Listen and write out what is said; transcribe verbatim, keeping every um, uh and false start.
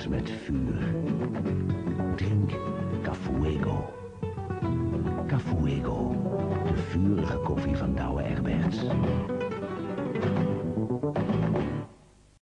Herberts met vuur. Drink Cafuego. Cafuego, de vurige koffie van Douwe Herberts.